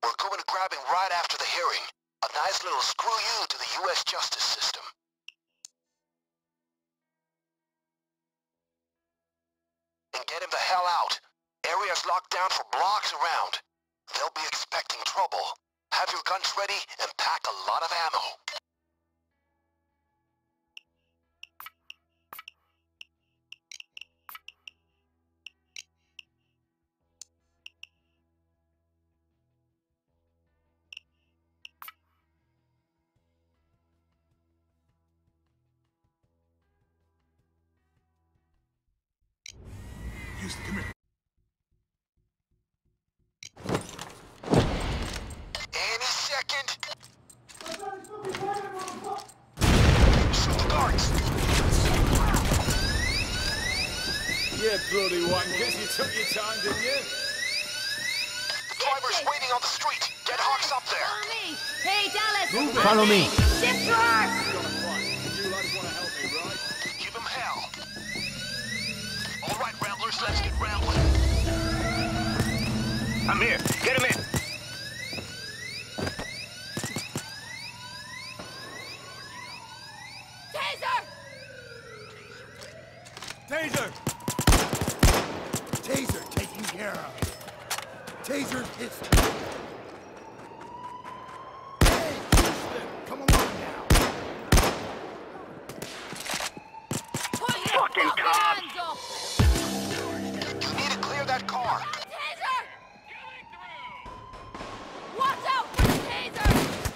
We're going to grab him right after the hearing. A nice little screw you to the U.S. justice system. And get him the hell out. Area's locked down for blocks around. They'll be expecting trouble. Have your guns ready and pack a lot of ammo. Houston, come here. Any second. Shoot the guards. Yeah, bloody wankers, you took your time, didn't you? The driver's waiting on the street. Get Hawks up there. Follow me. Hey, Dallas. Follow me. Shift yours. Got a plan. You lads want to help me, right? Give him hell. All right, Ramblers, let's get rambling. I'm here. Get him in. Taser. Taser! Taser taken care of. Taser pistol. Hey, Houston, come along now. Put your Fucking cops. hands up. You need to clear that car. Taser. Watch out for the taser.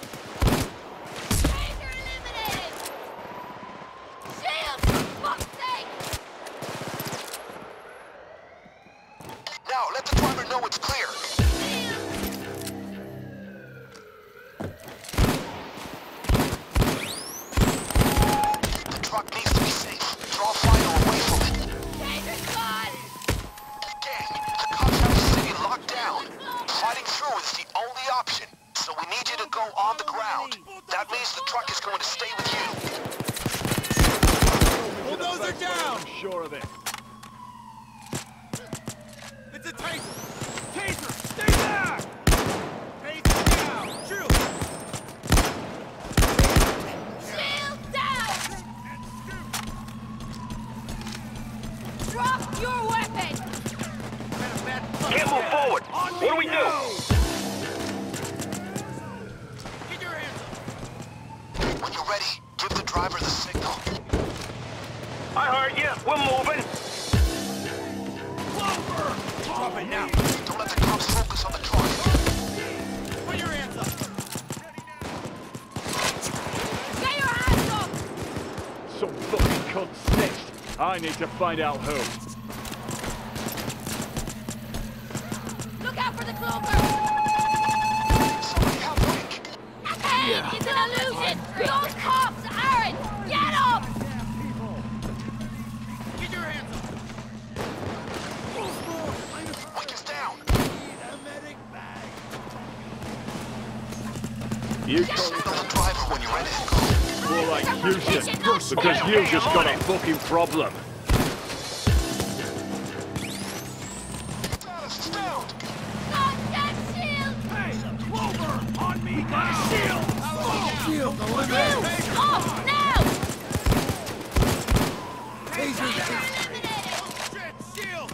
Taser eliminated. Shield, for fuck's sake. Now, let the driver know it's clear. The truck needs to be safe. Draw fire away from it. Taser's gone. Gang, the cops have the city locked down. Fighting through is the only option, so we need you to go on the ground. That means the truck is going to stay with you. Bulldozer down! I'm sure of it. It's a taser! Taser! Stay there! Taser down! Shoot! Shield down. Drop your weapon. Can't move forward. What do we do? Get your hands up! When you're ready, give the driver the signal. I heard you. We're moving. Clover! Drop it now! Don't let the cops focus on the truck. Put your hands up! Get your hands up. Some fucking cunt snitched. I need to find out who. Look out for the clover. Somebody help Lynch. Hey, it's an illusion. Those cops aren't. Get up. Get your hands up! Wick is down. You Signal the driver when you're ready to go. more like Houston, because you just got a fucking problem. Dallas is down. Got that shield. Hey! Clover! On me! Got a shield! Shield eliminated! You off now. Taser down! Eliminated. Shit! Shield!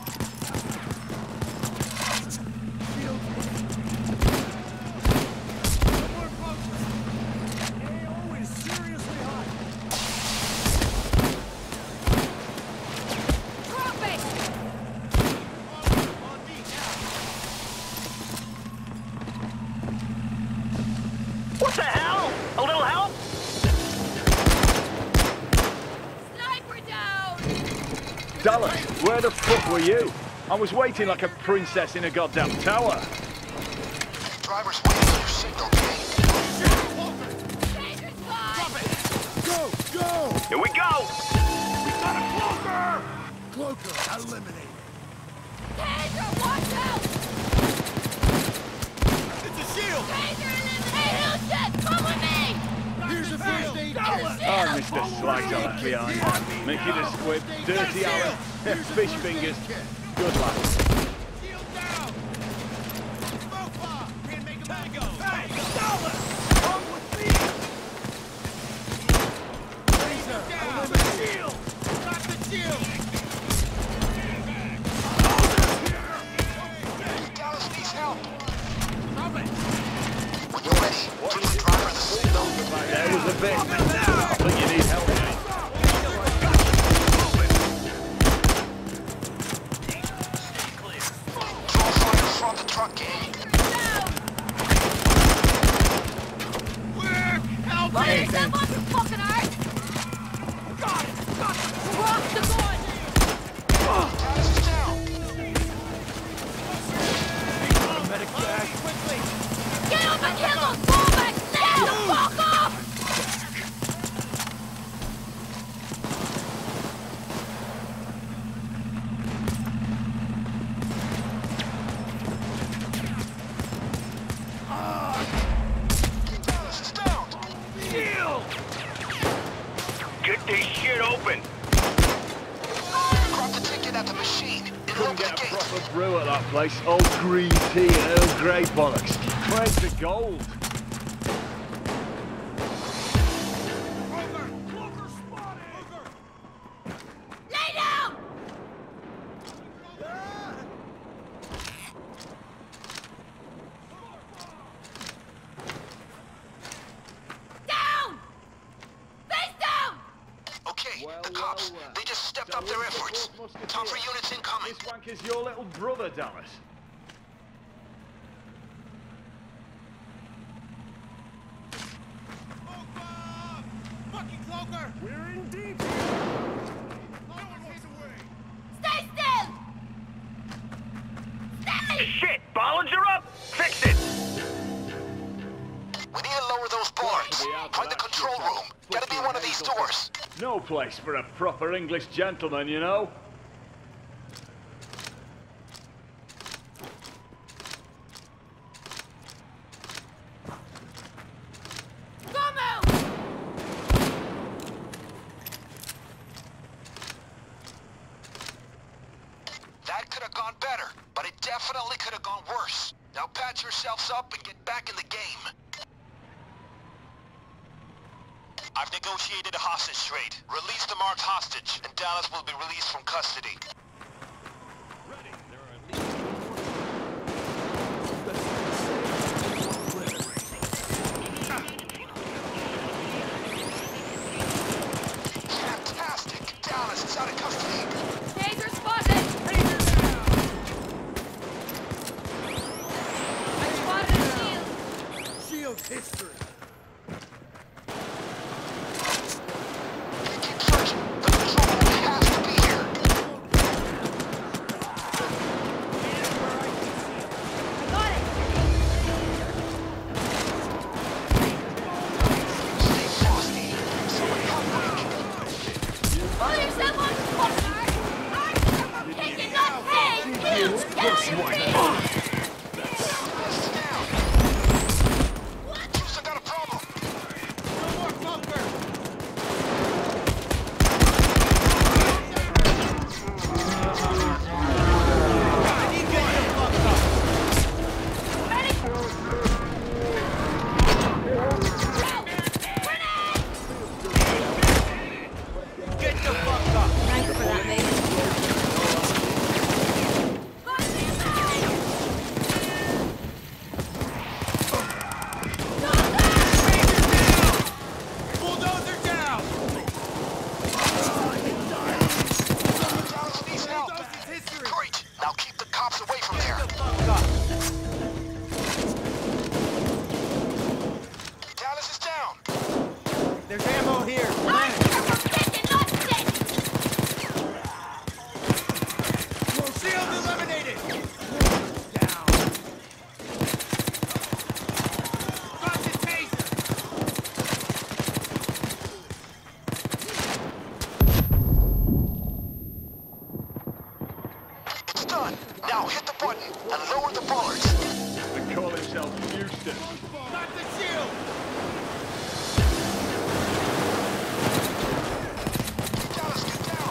More closer! AO is seriously hot! Drop it. On me now! What the hell? A little help? Sniper down. Dallas, where the fuck were you? I was waiting like a princess in a goddamn tower. Driver's waiting for your signal, Kane. Taser's gone. Go! Go! Here we go. We got a cloaker! Cloaker eliminated. Taser, watch out. It's a shield! Taser eliminated. Hey, Houston, come with me. Here's a first aid kit! Oh, Mr. Slider left behind. Mickey the Squib, Dirty Alan, Fish Fingers. Good luck. Shield down! Smoke bomb! Can't make When you're ready, give the driver the signal. There was a bit. I think you need help, mate. Draw fire from the truck, Kane. Put yourself on your fucking heart! Got it! Rock the gun! Dallas is down. Medic bag, quickly! Get up and kill those fallbacks now! Fuck off! Dallas is down. Get this shit open. Grab the ticket at the machine. It'll Couldn't open the get a gate. proper brew at that place. All green tea and Earl Grey bollocks. Where's the gold? Lay down! Down! Face down! Okay, Well, the cops, well, they just stepped up their efforts. Time for units incoming. This wank is your little brother, Dallas. Fucking Cloaker! We're in deep! Stay still! Stay! Shit, bollards are up. Fix it. We need to lower those boards. Find the control room. Gotta be one of these doors. No place for a proper English gentleman, you know. Come out! That could have gone better, but it definitely could have gone worse. Now patch yourselves up and get back in the game. I've negotiated a hostage trade. Release the marked hostage, and Dallas will be released from custody. Fantastic! Dallas is out of custody. Taser spotted! I spotted a shield! Shield history! Keep searching. The control room has to be here. Got it! Stay frosty. Somebody help me. Pull yourself on your fucking heart! I'm kicking that head! Get on your feet! Dallas is down. Houston got a problem. No more Cloaker! I need to get you fucked up! Ready? Grenade! Get the fuck up! Thanks for that, mate. Bulldozer down! Dallas needs help. Bulldozer's history! Great. Now keep the cops away from there. Get the fuck up! Dallas is down. There's ammo here! I'm kicking that shit! Shield eliminated! Down! Got the taser! It's done. Now hit the button and lower the bollards. They call himself Houston. Got the shield! Dallas, get down.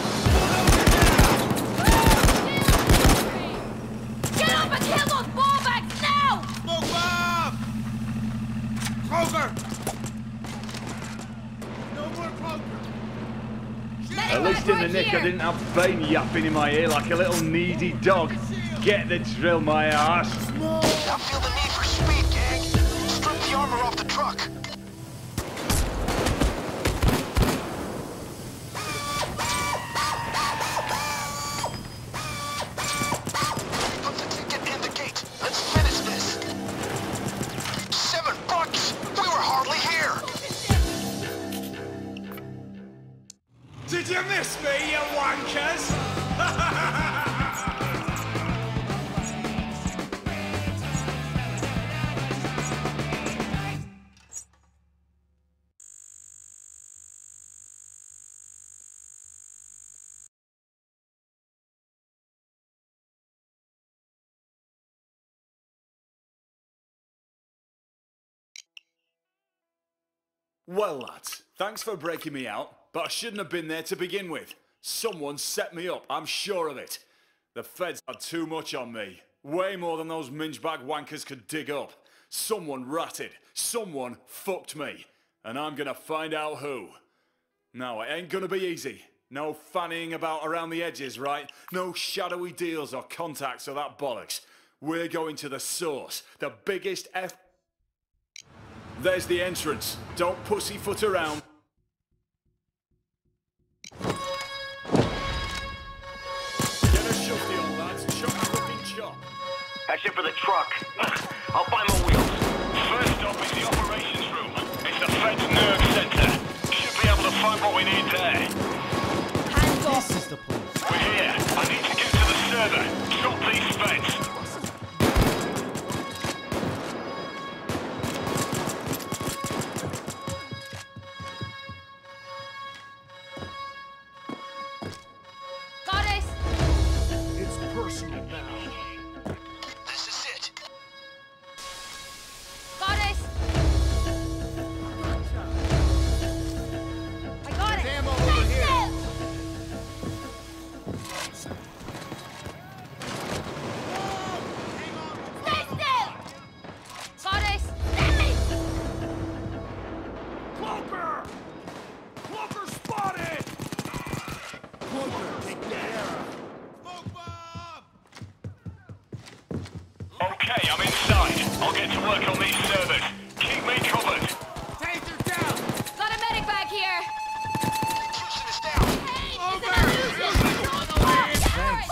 Get up and kill those ballbacks now! Smoke bomb! Cloaker! No more Cloaker! At least in the nick I didn't have Bane yapping in my ear like a little needy dog. Get the drill, my ass. Now I feel the need for speed, gang. Strip the armor off the truck. Put the ticket in the gate. Let's finish this. $7? We were hardly here. Did you miss me, you wankers? Well, lads, thanks for breaking me out, but I shouldn't have been there to begin with. Someone set me up, I'm sure of it. The feds had too much on me. Way more than those minge-bag wankers could dig up. Someone ratted. Someone fucked me. And I'm gonna find out who. No, it ain't gonna be easy. No fannying about around the edges, right? No shadowy deals or contacts or that bollocks. We're going to the source. The biggest F... There's the entrance. Don't pussyfoot around. Get a shufty on, lads. Chop the fucking chop. That's it for the truck. I'll find my wheels. First stop is the operations room. It's the Fed's nerve center. Should be able to find what we need there. Hands off. This is the place. We're here. I need to get to the server. Stop these Feds. Got it. It's personal now. This is it. Got it. I got it. Ammo over here. Stay still. Got it. Stay. Cloaker! Cloaker spotted! Cloaker, take care of. Smoke bomb! Okay, I'm inside. I'll get to work on these servers. Keep me covered. Taser down! Got a medic bag here. Houston is down. Hey, Over. it's an illusion. Thanks.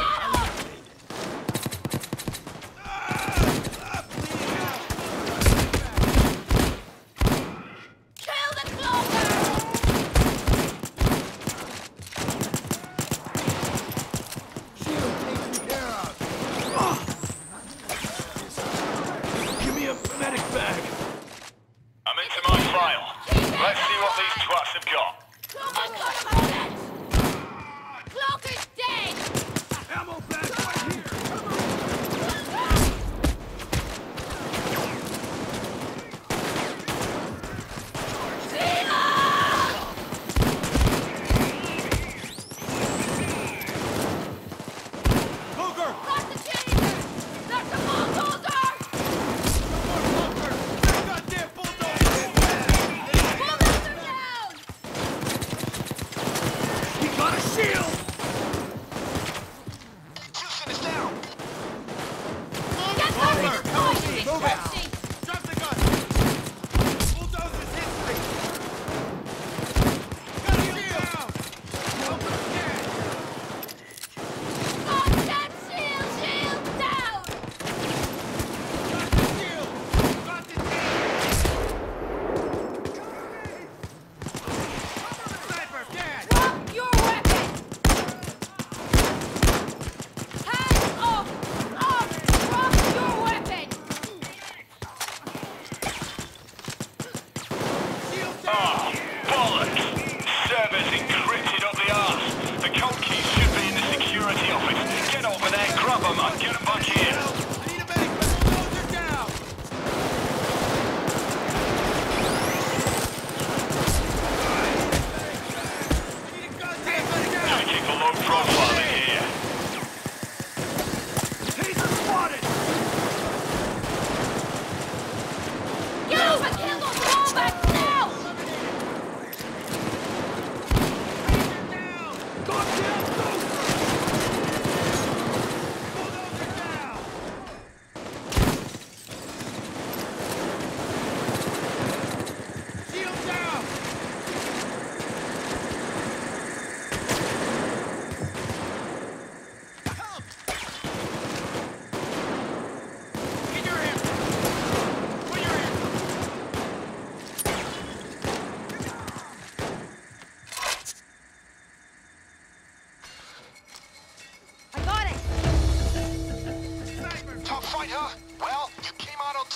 Kill the cloaker. Shield taken care of. Give me a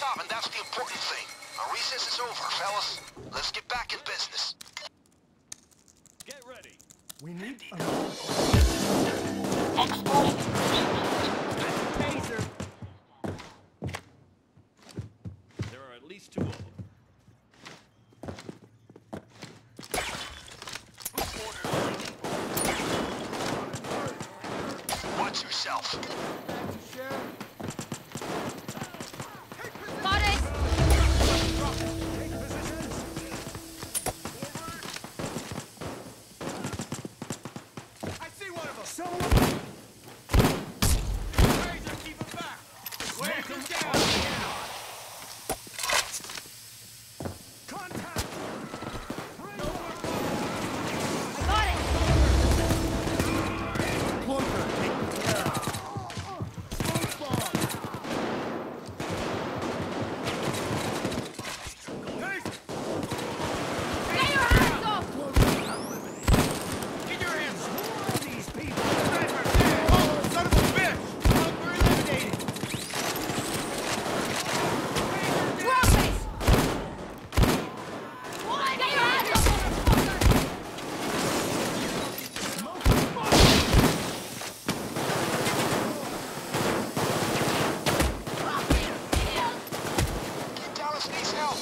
job, and that's the important thing. Our recess is over, fellas. Let's get back in business. Get ready. We need Taser. There are at least 2 of them. Watch yourself. Got it! take positions. I see one of them. Someone Taser, keep him back. Taser down. contact. I got it! Plunker. Smoke bomb. Taser, Get your hands up! get your hands up. More of these people. Sniper, dead. Oh, son of a bitch. We're eliminated. Drop it! What? Get your hands up, motherfucker! Dallas needs help.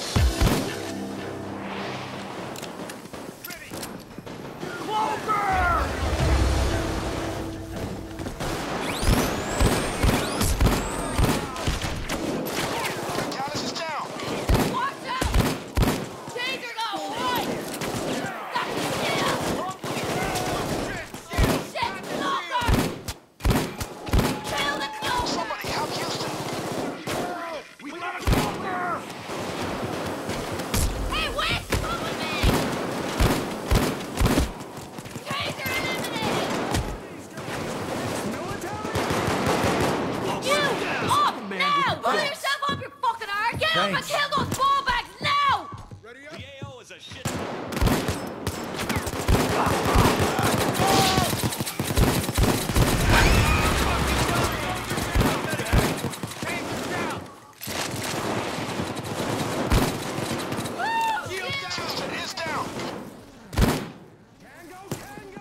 Dallas is down. Watch out! Taser got one! That's the kill! Shit, blocker! Kill the closer! Somebody help Houston. We got a smoker. Hey, Wes, come with me! Taser eliminated! Military. You! Up! Now! Pull yourself up, you fucking arse! Get up and Thanks. kill those ball bags now! Ready up? The AO is a shit. Taser down. Woo! Shield down. Houston is down. Tango, tango.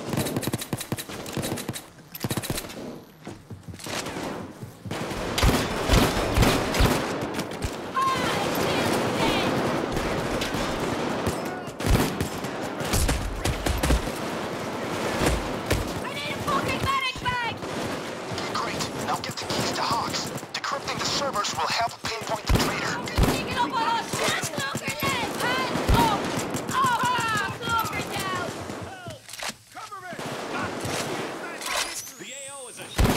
I need a fucking medic bag! Great. Now get the keys to Hawks. Decrypting the servers will help pinpoint the traitor. Sneaking up on us! Hands cloaker left! Hands up! Ah! Cloaker down! Cover me. The AO is a shit.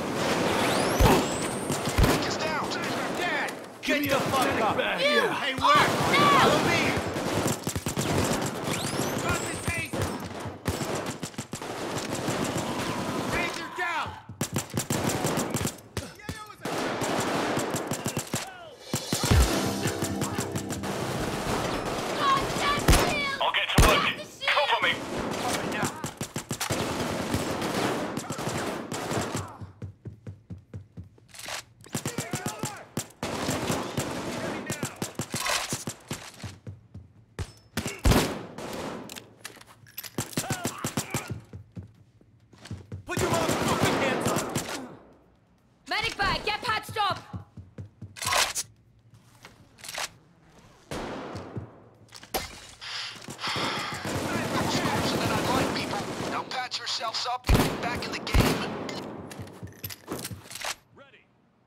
Is down. Dead. Get the fuck up. You! Hey, where? Now! Follow me. Got the taser. Taser down. God, that shield! I'll get to work. The shield! Cover me. Cover now. Put your motherfucking hands up. Medic bag, get patched up! Closer than I'd like, people. Now patch yourselves up and get back in the game. Ready.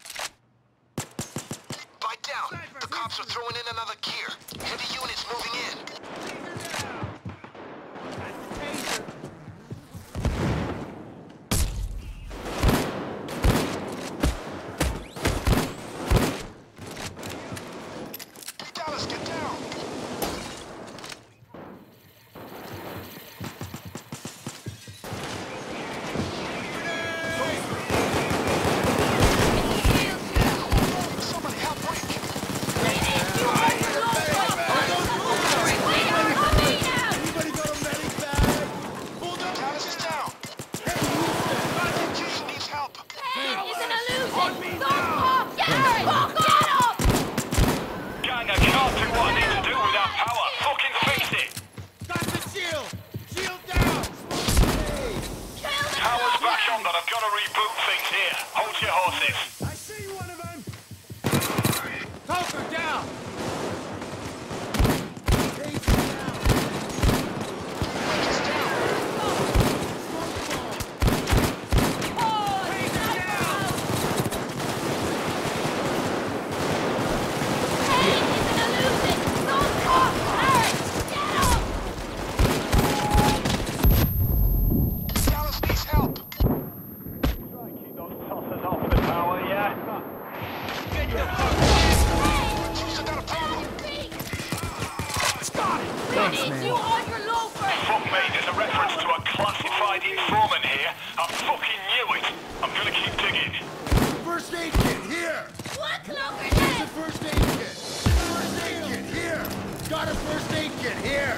Bite down. The cops are throwing in another gear. Heavy units moving in. Taser. Dallas, get down. Somebody help Rick. We need you! a first aid kit here.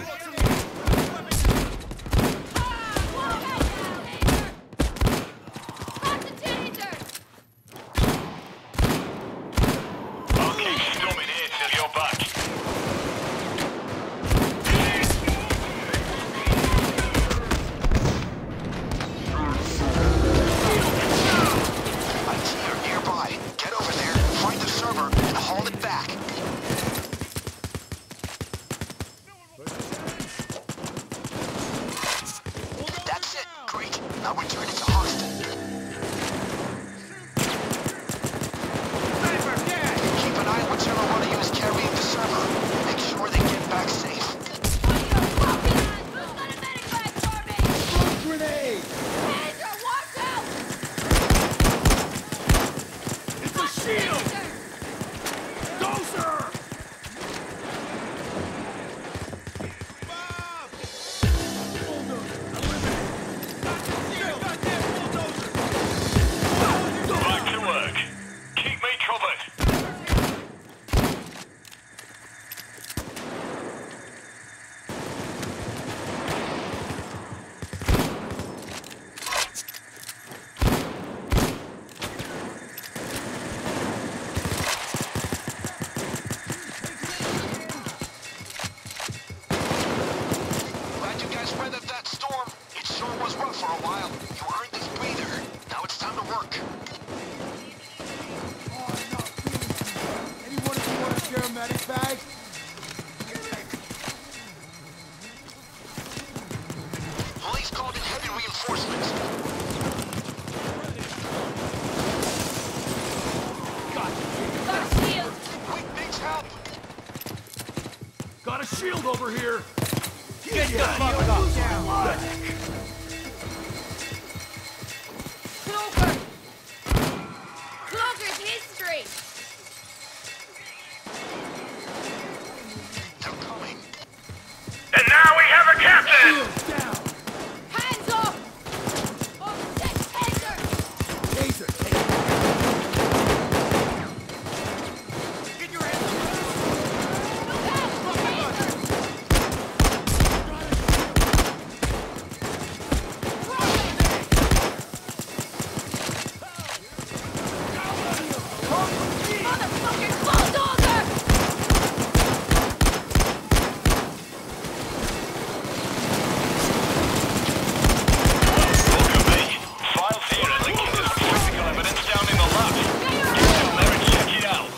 I'll keep storming here till you're back. IT are nearby. Get over there, find the server, and haul it back. That's it. Great. Now return it to Hoxton. Keep an eye on whichever one of you is carrying the server. Make sure they get back safe. Smoke grenade! It's a shield! Dozer! Back to work. Keep me covered. Glad you guys weathered that storm. It sure was rough for a while. You earned this breather. Now it's time to work. Anyone of you want to share a medic bag? Police called in heavy reinforcements. Quick, needs help. Got a shield over here! Get the fuck up! Cloaker's history! They're coming. And now we have a captain! Shields down! Hands up! Oh, that taser! Taser, take it. Get your hands up! Look out! Taser! Motherfucking bulldozer! Look at me. Files here are linking to some physical evidence down in the lab. Get down there and check it out.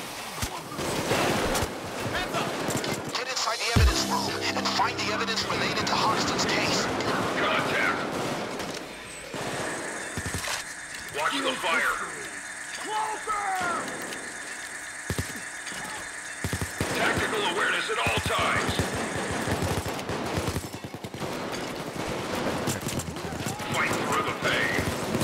Get inside the evidence room and find the evidence related to Hoxton's case. Contact. Watch the fire. Tactical awareness at all times. Fight through the pain.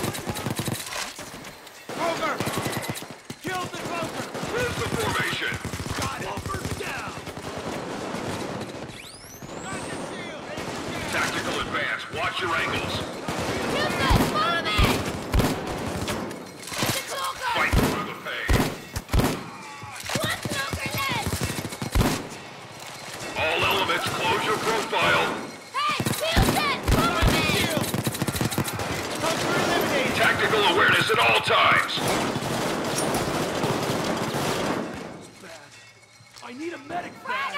Cloaker! Kill the cloaker! Where's the formation? Cloaker's down! Tactical advance. Watch your angles. Houston, follow me! Get the cloaker! Fight through the pain. One cloaker left! All elements, close your profile. Hey, Houston, follow me! Cloaker eliminated! Tactical awareness at all times. I need a medic bag!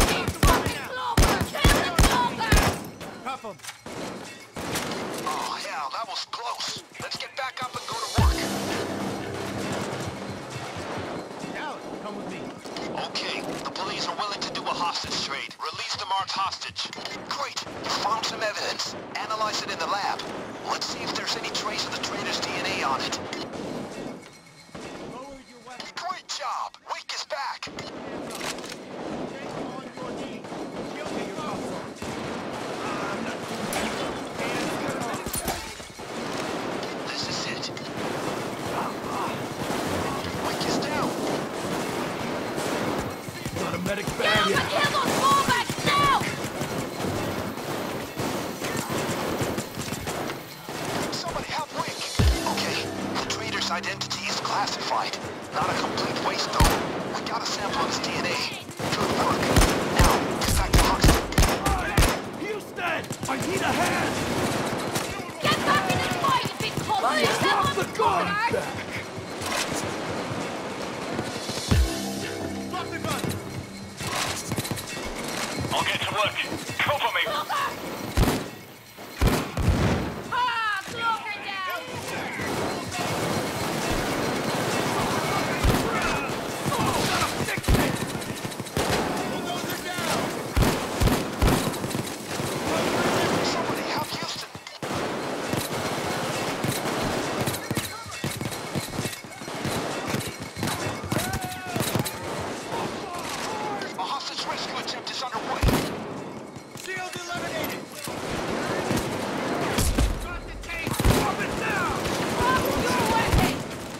Oh, Yeah, that was close. Let's get back up and go to work. Dallas, come with me. Okay, the police are willing to do a hostage trade. Release the marked hostage. Great, you found some evidence. Analyze it in the lab. Let's see if there's any trace of the traitor's DNA on it. Lower your weapon. Great job! Wake is back! Hands up. Stay on your knees. You'll get your cuffs on. This is it. Wake is down. Got a medic Get bag up here. and kill those fallbacks now! Somebody help Wake. Okay, the traitor's identity is classified. Not a complete waste though. We got a sample of his DNA. Good work. Now, get back to Hoxton. Houston! I need a hand! Get back in this fight, you big cunt! Pull yourself Drop on the the gun guard! back! Drop the gun. I'll get to work. Cover me. Cloaker! Ah, Cloaker down! Bulldozer down. Somebody help Houston. A hostage rescue attempt is underway. Shield eliminated. Got the case. Drop it down! Drop your weapon!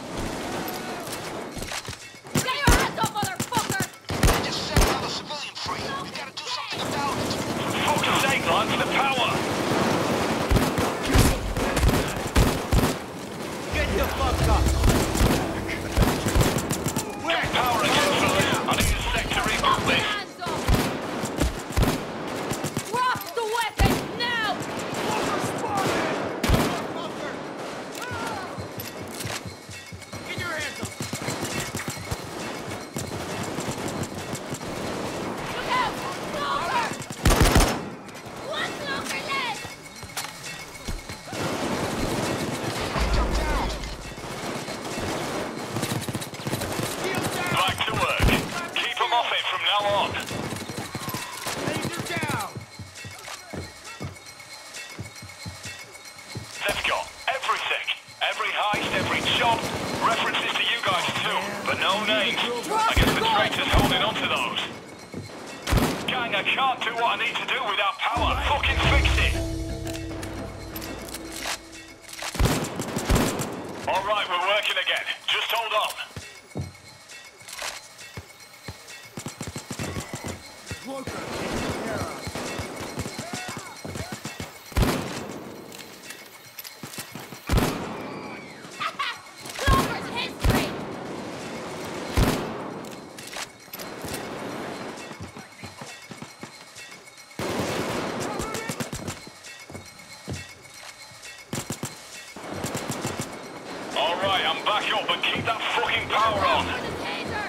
Get your hands up, motherfucker! They just set another civilian free. We gotta do something about it. For fuck's sake, Lance, the power. Get the fuck up. Get power again, fellas. I need a sec to reboot Drop your this. hands up! Drop the weapon now! Closer. Get your hands up. Look out! Cloaker! One cloaker less! Jump down. Shield down. Back to work. Keep them off it from now on. Laser down. They've got everything. Every heist, every job. References to you guys too, but no names. I guess the traitor's holding on to those. Gang, I can't do what I need to do without power. Fucking fix it. Alright, we're working again. Just hold on. Cloaker, taken care of. Cloaker's history! Alright, I'm back up, but keep that fucking power on. For the taser!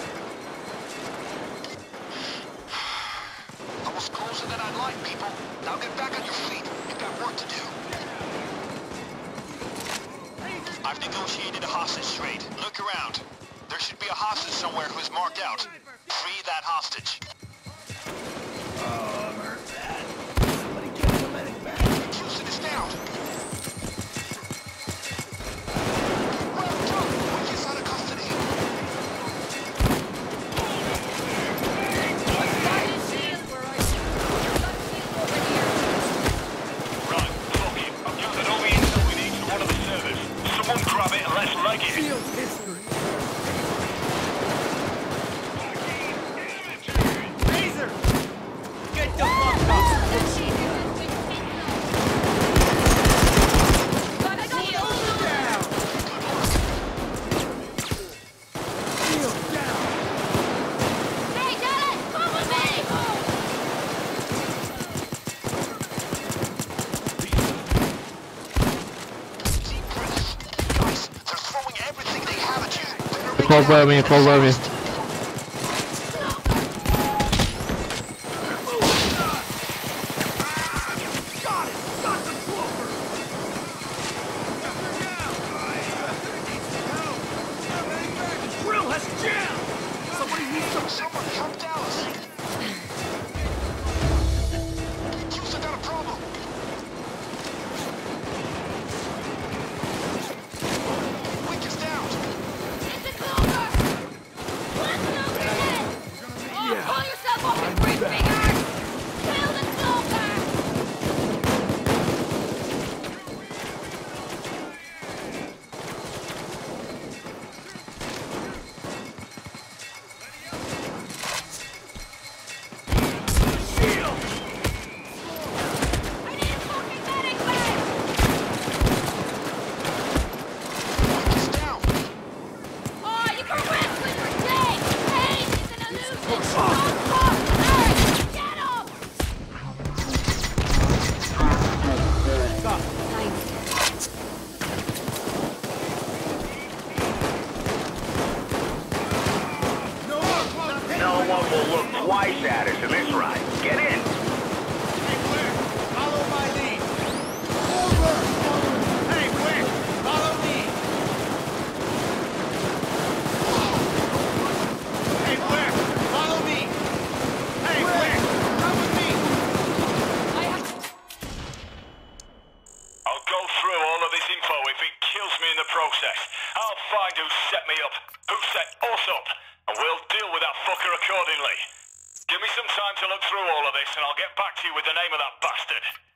That was closer than I'd like, people. Now get back on your feet. We've got work to do. I've negotiated a hostage trade. Look around. There should be a hostage somewhere who's marked out. Free that hostage. Oh, I'm hurt bad. Somebody get the medic bag. Houston is down. Well done. Wake is out of custody. Right, fuck it. I've gathered all the intel we need to one of the servers. Someone grab it and let's leg it. Field history. Laser. Get the fuck up. Down. Field down. Hey, Dallas, come with me! Deep breaths. Guys, they're throwing everything they have at you. Better make Fall it by me, happen fall by me. fast. Got it. Got the cloaker. me up. Who set us up? And we'll deal with that fucker accordingly. Give me some time to look through all of this and I'll get back to you with the name of that bastard.